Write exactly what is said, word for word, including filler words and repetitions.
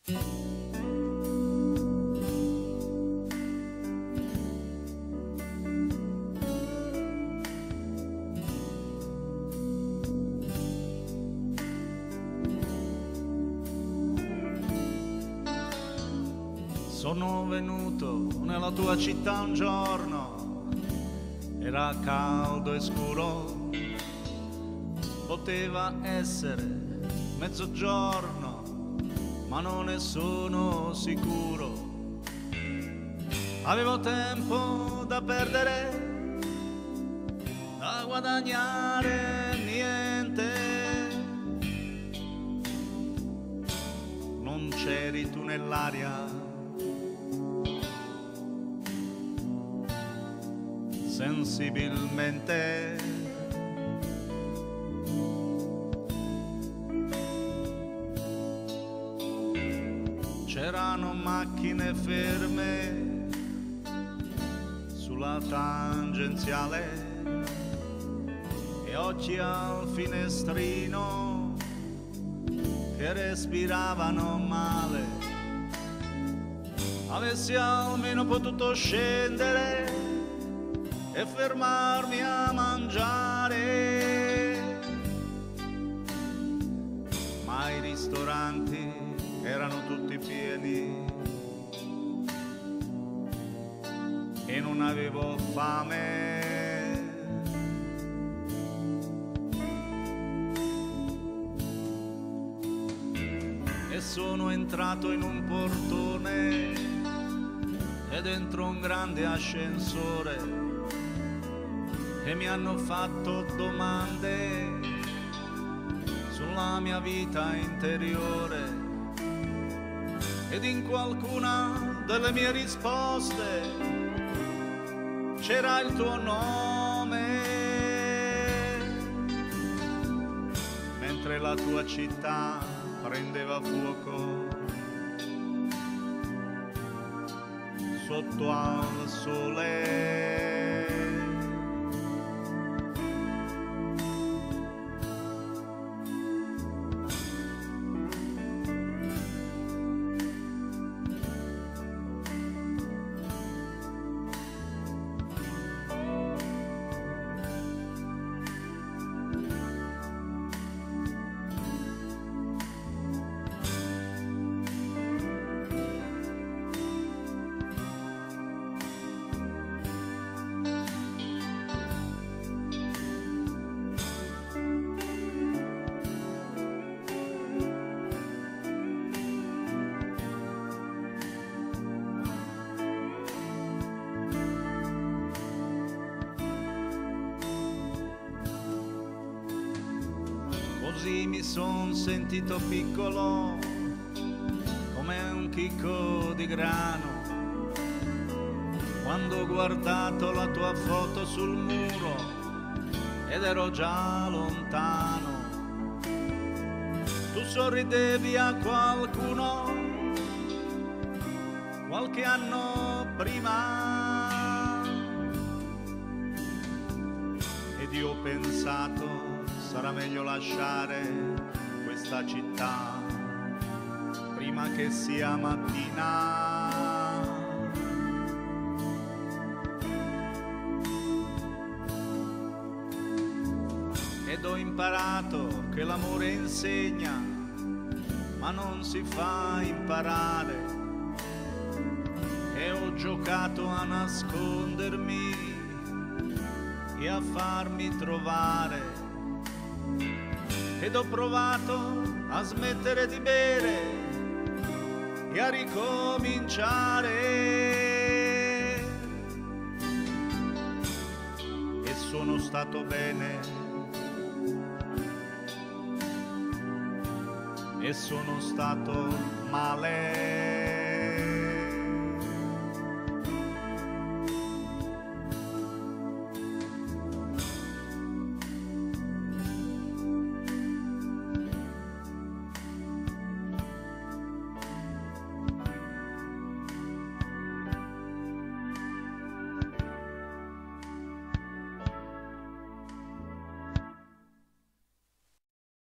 Sono venuto nella tua città un giorno, era caldo e scuro, poteva essere mezzogiorno, ma non ne sono sicuro. Avevo tempo da perdere, da guadagnare niente. Non c'eri tu nell'aria, sensibilmente. C'erano macchine ferme sulla tangenziale e occhi al finestrino che respiravano male. Avessi almeno potuto scendere e fermarmi a mangiare, ma i ristoranti erano tutti pieni e non avevo fame. E sono entrato in un portone e dentro un grande ascensore e mi hanno fatto domande sulla mia vita interiore, ed in qualcuna delle mie risposte c'era il tuo nome, mentre la tua città prendeva fuoco sotto al sole. Così mi son sentito piccolo come un chicco di grano, quando ho guardato la tua foto sul muro ed ero già lontano. Tu sorridevi a qualcuno qualche anno prima ed io ho pensato sarà meglio lasciare questa città prima che sia mattina. Ed ho imparato che l'amore insegna, ma non si fa imparare. E ho giocato a nascondermi e a farmi trovare. Ed ho provato a smettere di bere e a ricominciare, e sono stato bene e sono stato male.